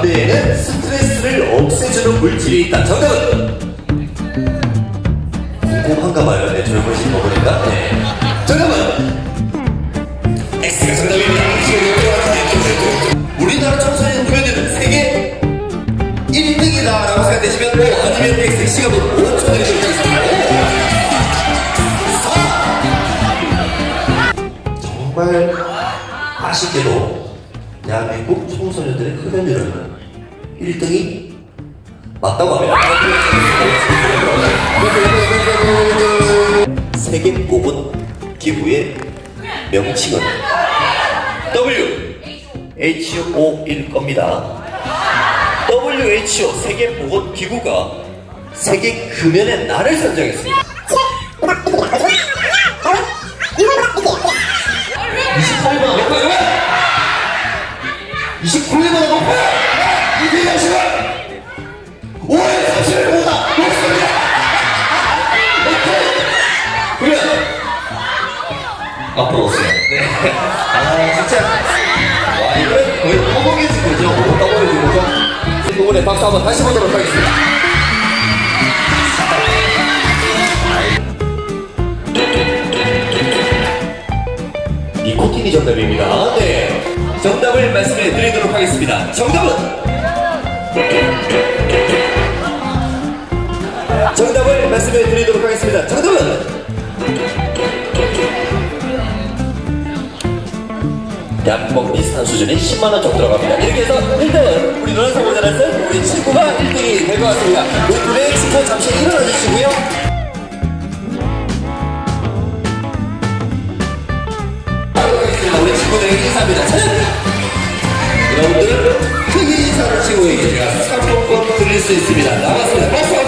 담배에는 스트레스를 없애주는 물질이 있다. 정답은? 궁금한가 봐요. 네, 젊으신 거 보니까. 네. 정답은? X가 정답입니다. 우리나라 청소년 구매되는 세계 1등이다라고 생각되시면 O, 아니면 X, 시간은 5초 드리도록 하겠습니다. 정말 아쉽게도 대한민국 청소년들의 흡연율은 1등이 맞다고 합니다. 세계 뽑은 기구의 명칭은 WHO일 겁니다. WHO 세계보건기구가 세계 금연의 날을 선정했습니다. 28일보다 높아요! 29일보다 높아요! 이게 시간 5월 30일보다 높습니다! 오케이! 그러면 앞으로 오세요. 네. 아, 진짜. 와, 이거는 거의 허공에서 거죠? 허공에서 거죠? 이 부분에 박수 한번 다시 보도록 하겠습니다. 니코틴이 정답입니다. 네. 정답을 말씀해 드리도록 하겠습니다. 정답은? 정답을 말씀해 드리도록 하겠습니다. 정답은? 약먹 비슷한 수준이 10만원 정도 들어갑니다. 이렇게 해서 1등은 우리 노란색 모자라는 우리 친구가 1등이 될 것 같습니다. 우리 둘의 친구 잠시 일어나 주시고요. 우리 친구들에게 인사합니다. 여러분들 크게 인사를 친구에게 제가 상품권 드릴 수 있습니다. 나갔습니다. 박수!